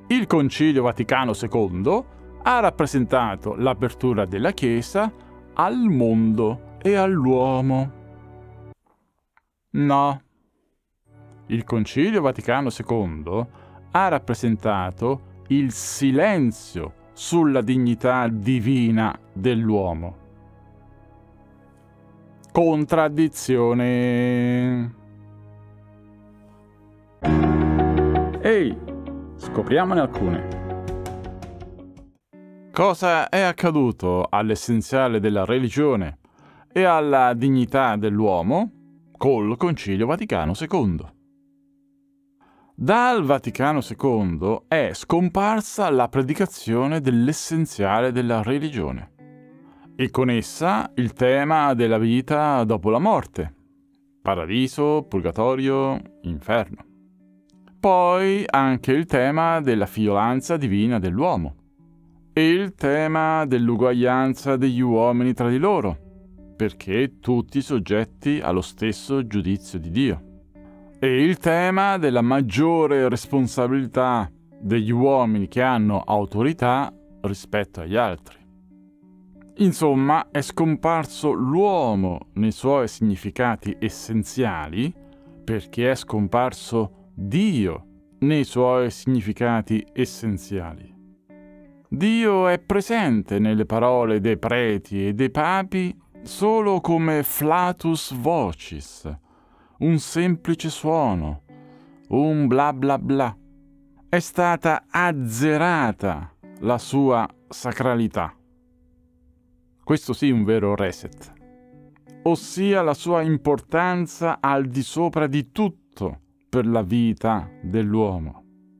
Il Concilio Vaticano II ha rappresentato l'apertura della Chiesa al mondo e all'uomo. No. Il Concilio Vaticano II ha rappresentato il silenzio sulla dignità divina dell'uomo. Contraddizione. Ehi, scopriamone alcune. Cosa è accaduto all'essenziale della religione e alla dignità dell'uomo col Concilio Vaticano II? Dal Vaticano II è scomparsa la predicazione dell'essenziale della religione e con essa il tema della vita dopo la morte, paradiso, purgatorio, inferno. Poi anche il tema della figliolanza divina dell'uomo e il tema dell'uguaglianza degli uomini tra di loro, perché tutti soggetti allo stesso giudizio di Dio. E il tema della maggiore responsabilità degli uomini che hanno autorità rispetto agli altri. Insomma, è scomparso l'uomo nei suoi significati essenziali, perché è scomparso Dio nei suoi significati essenziali. Dio è presente nelle parole dei preti e dei papi solo come flatus vocis, un semplice suono, un bla bla bla. È stata azzerata la sua sacralità. Questo sì, un vero reset, ossia la sua importanza al di sopra di tutto per la vita dell'uomo.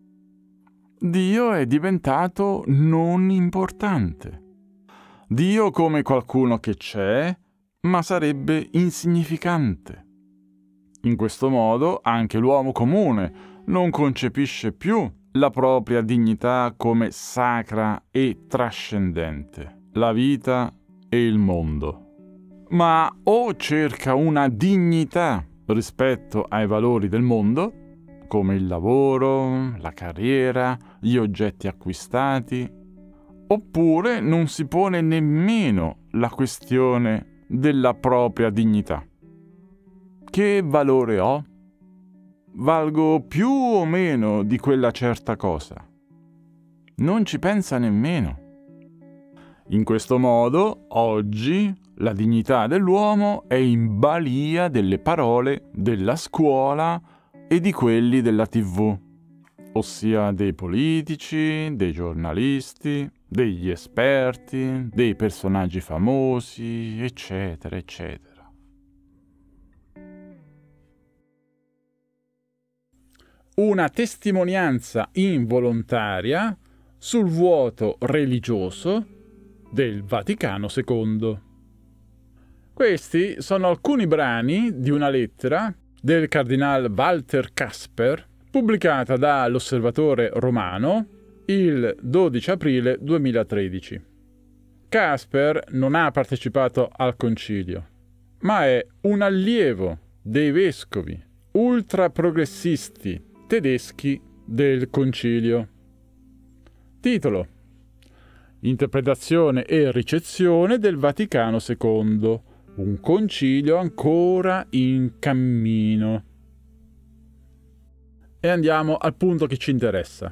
Dio è diventato non importante. Dio come qualcuno che c'è, ma sarebbe insignificante. In questo modo anche l'uomo comune non concepisce più la propria dignità come sacra e trascendente, la vita e il mondo, ma o cerca una dignità rispetto ai valori del mondo, come il lavoro, la carriera, gli oggetti acquistati, oppure non si pone nemmeno la questione della propria dignità. Che valore ho? Valgo più o meno di quella certa cosa? Non ci pensa nemmeno. In questo modo, oggi, la dignità dell'uomo è in balia delle parole della scuola e di quelli della TV, ossia dei politici, dei giornalisti, degli esperti, dei personaggi famosi, eccetera, eccetera. Una testimonianza involontaria sul vuoto religioso del Vaticano II. Questi sono alcuni brani di una lettera del cardinale Walter Kasper, pubblicata da l'Osservatore Romano il 12 aprile 2013. Kasper non ha partecipato al concilio, ma è un allievo dei vescovi ultraprogressisti tedeschi del concilio. Titolo: Interpretazione e ricezione del Vaticano II, un concilio ancora in cammino. E andiamo al punto che ci interessa.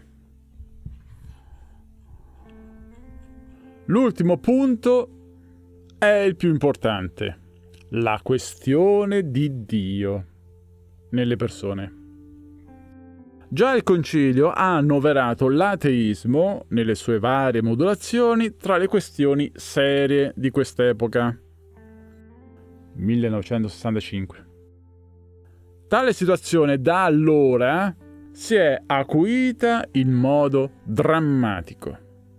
L'ultimo punto è il più importante: la questione di Dio nelle persone. Già il Concilio ha annoverato l'ateismo, nelle sue varie modulazioni, tra le questioni serie di quest'epoca. 1965. Tale situazione da allora si è acuita in modo drammatico.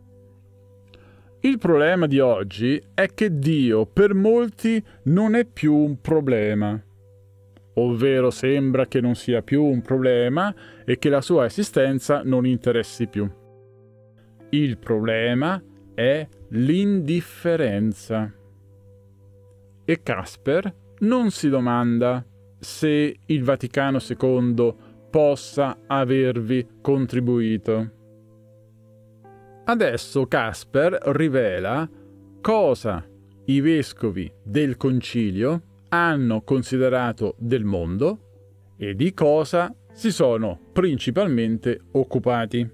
Il problema di oggi è che Dio per molti non è più un problema, ovvero sembra che non sia più un problema e che la sua esistenza non interessi più. Il problema è l'indifferenza. E Kasper non si domanda se il Vaticano II possa avervi contribuito. Adesso Casper rivela cosa i vescovi del concilio hanno considerato del mondo e di cosa si sono principalmente occupati.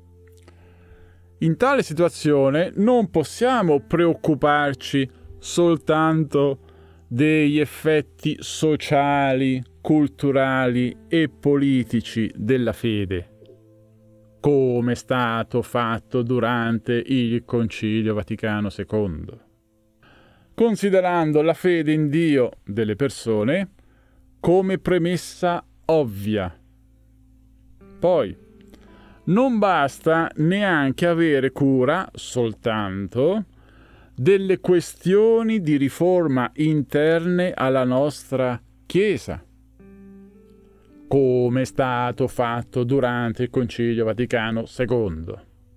In tale situazione non possiamo preoccuparci soltanto degli effetti sociali, culturali e politici della fede, come è stato fatto durante il Concilio Vaticano II, considerando la fede in Dio delle persone come premessa ovvia. Poi, non basta neanche avere cura soltanto delle questioni di riforma interne alla nostra Chiesa, come è stato fatto durante il Concilio Vaticano II.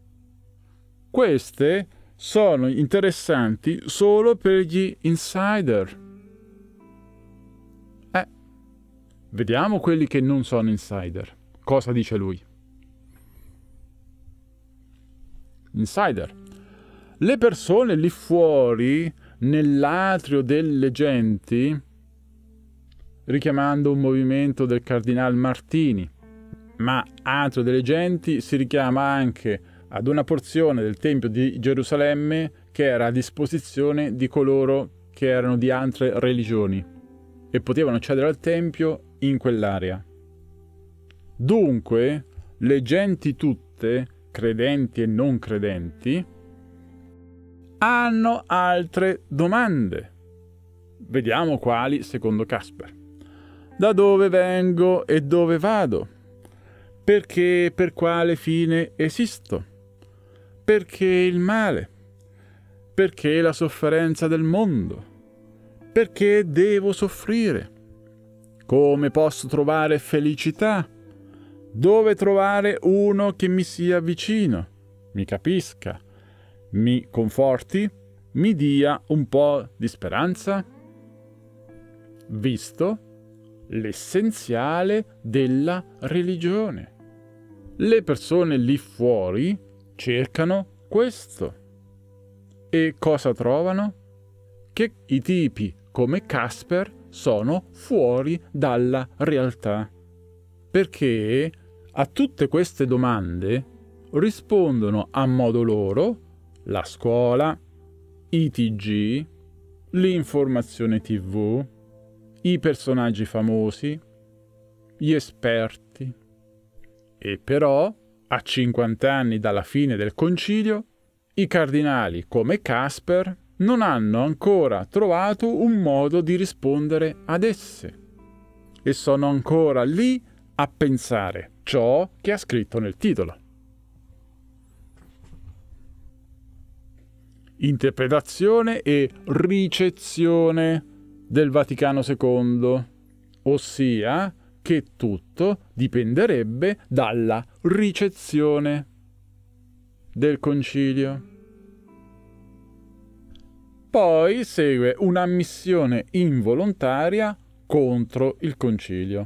Queste sono interessanti solo per gli insider. Vediamo quelli che non sono insider. Cosa dice lui? Insider. Le persone lì fuori, nell'atrio delle genti, richiamando un movimento del Cardinal Martini, ma atrio delle genti si richiama anche ad una porzione del Tempio di Gerusalemme che era a disposizione di coloro che erano di altre religioni e potevano accedere al Tempio in quell'area. Dunque, le genti tutte, credenti e non credenti, hanno altre domande. Vediamo quali secondo Casper. Da dove vengo e dove vado? Perché e per quale fine esisto? Perché il male? Perché la sofferenza del mondo? Perché devo soffrire? Come posso trovare felicità? Dove trovare uno che mi sia vicino, mi capisca, mi conforti, mi dia un po' di speranza? Visto l'essenziale della religione. Le persone lì fuori cercano questo. E cosa trovano? Che i tipi come Casper sono fuori dalla realtà. Perché a tutte queste domande rispondono a modo loro la scuola, i TG, l'informazione TV, i personaggi famosi, gli esperti. E però, a 50 anni dalla fine del concilio, i cardinali come Casper non hanno ancora trovato un modo di rispondere ad esse e sono ancora lì a pensare ciò che ha scritto nel titolo. Interpretazione e ricezione del Vaticano II, ossia che tutto dipenderebbe dalla ricezione del concilio. Poi segue un'ammissione involontaria contro il concilio.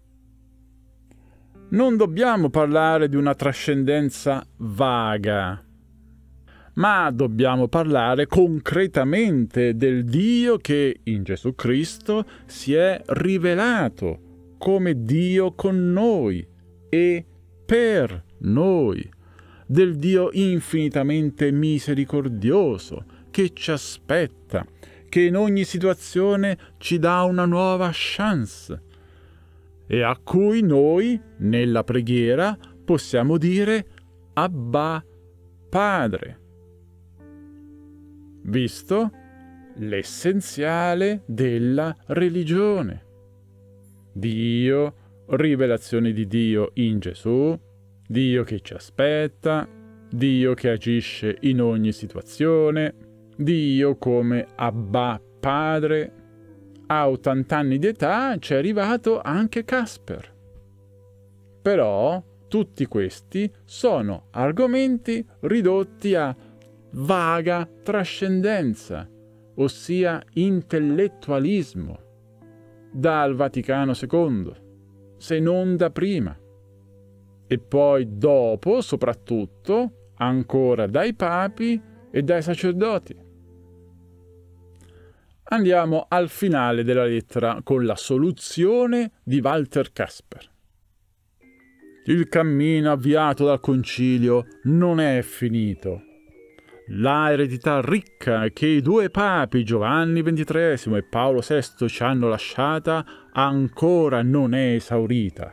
Non dobbiamo parlare di una trascendenza vaga, ma dobbiamo parlare concretamente del Dio che in Gesù Cristo si è rivelato come Dio con noi e per noi, del Dio infinitamente misericordioso che ci aspetta, che in ogni situazione ci dà una nuova chance e a cui noi, nella preghiera, possiamo dire Abba Padre. Visto l'essenziale della religione. Dio, rivelazione di Dio in Gesù, Dio che ci aspetta, Dio che agisce in ogni situazione, Dio come Abba Padre. A 80 anni di età ci è arrivato anche Casper. Però tutti questi sono argomenti ridotti a vaga trascendenza, ossia intellettualismo, dal Vaticano II, se non da prima. E poi dopo, soprattutto, ancora dai papi e dai sacerdoti. Andiamo al finale della lettera con la soluzione di Walter Casper. Il cammino avviato dal concilio non è finito. La eredità ricca che i due papi Giovanni XXIII e Paolo VI ci hanno lasciata ancora non è esaurita.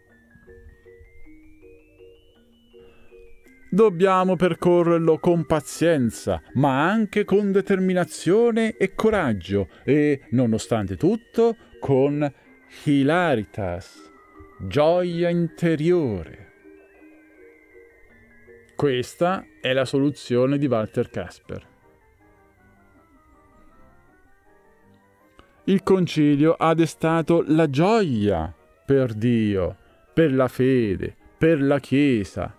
Dobbiamo percorrerlo con pazienza, ma anche con determinazione e coraggio e, nonostante tutto, con hilaritas, gioia interiore. Questa è la soluzione di Walter Casper. Il concilio ha destato la gioia per Dio, per la fede, per la Chiesa.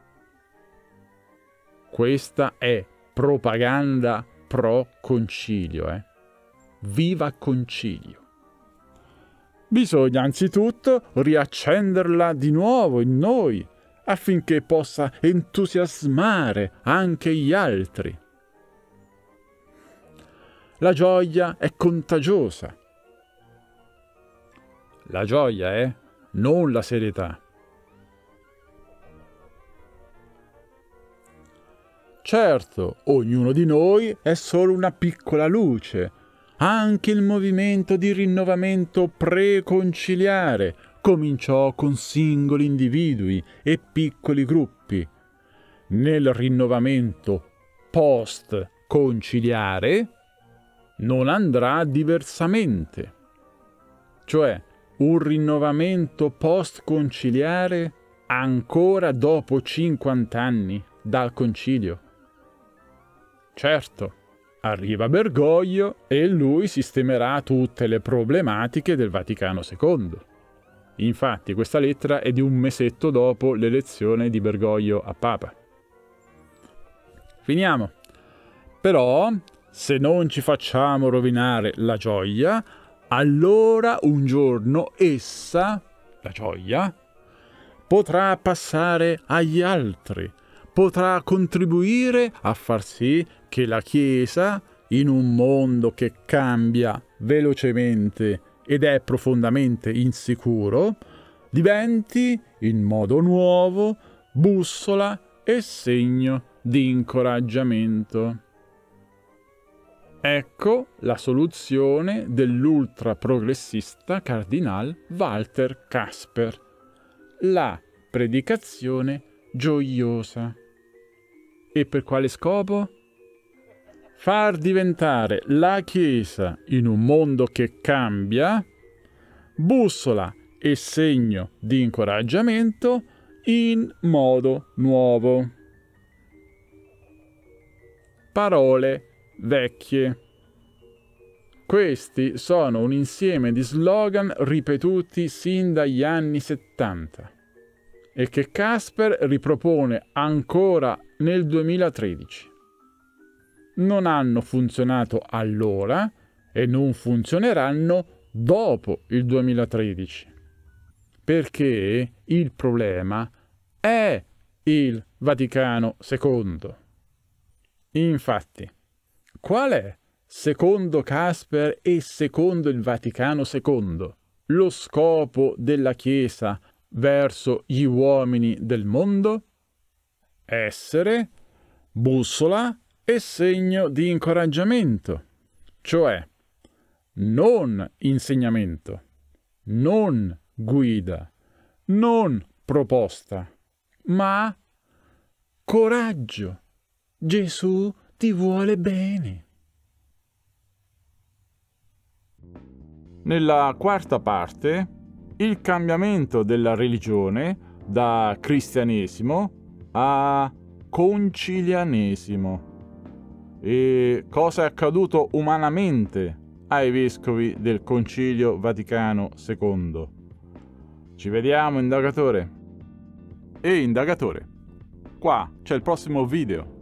Questa è propaganda pro concilio, Viva concilio! Bisogna anzitutto riaccenderla di nuovo in noi, affinché possa entusiasmare anche gli altri. La gioia è contagiosa. La gioia, non la serietà. Certo, ognuno di noi è solo una piccola luce. Anche il movimento di rinnovamento preconciliare cominciò con singoli individui e piccoli gruppi. Nel rinnovamento post-conciliare non andrà diversamente. Cioè, un rinnovamento post-conciliare ancora dopo 50 anni dal concilio. Certo, arriva Bergoglio e lui sistemerà tutte le problematiche del Vaticano II. Infatti questa lettera è di un mesetto dopo l'elezione di Bergoglio a Papa. Finiamo. Però, se non ci facciamo rovinare la gioia, allora un giorno essa, la gioia, potrà passare agli altri, potrà contribuire a far sì che la Chiesa, in un mondo che cambia velocemente ed è profondamente insicuro, diventi, in modo nuovo, bussola e segno di incoraggiamento. Ecco la soluzione dell'ultraprogressista cardinal Walter Casper. La predicazione gioiosa. E per quale scopo? Far diventare la Chiesa in un mondo che cambia bussola e segno di incoraggiamento in modo nuovo. Parole vecchie. Questi sono un insieme di slogan ripetuti sin dagli anni 70 e che Casper ripropone ancora nel 2013. Non hanno funzionato allora e non funzioneranno dopo il 2013, perché il problema è il Vaticano II. Infatti, qual è, secondo Casper e secondo il Vaticano II, lo scopo della Chiesa verso gli uomini del mondo? Essere bussola e segno di incoraggiamento, cioè non insegnamento, non guida, non proposta, ma coraggio. Gesù ti vuole bene. Nella quarta parte, il cambiamento della religione da cristianesimo a concilianesimo e cosa è accaduto umanamente ai vescovi del Concilio Vaticano II. Ci vediamo, indagatore. E indagatore, qua c'è il prossimo video.